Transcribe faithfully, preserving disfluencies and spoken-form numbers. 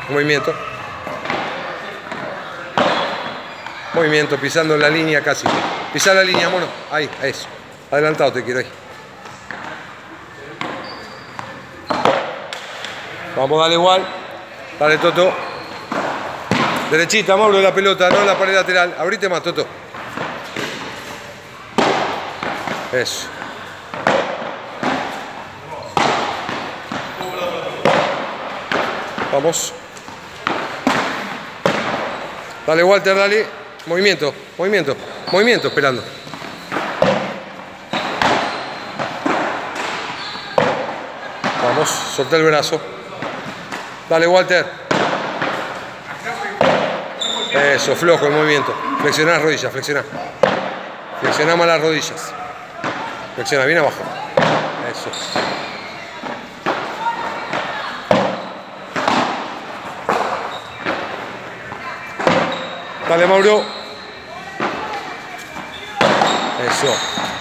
Movimiento. Movimiento, pisando la línea casi. Pisar la línea, mono. Ahí, eso. Adelantado te quiero ahí. Vamos, dale igual. Dale, Toto. Derechita, Mauro, la pelota, no en la pared lateral. Abrite más, Toto. Eso. Vamos. Dale, Walter, dale. Movimiento, movimiento, movimiento, esperando. Vamos, soltá el brazo. Dale, Walter. Eso, flojo el movimiento. Flexioná las rodillas, flexioná. Flexioná más las rodillas. Flexiona bien abajo. Eso. Dale, Mauro. Eso.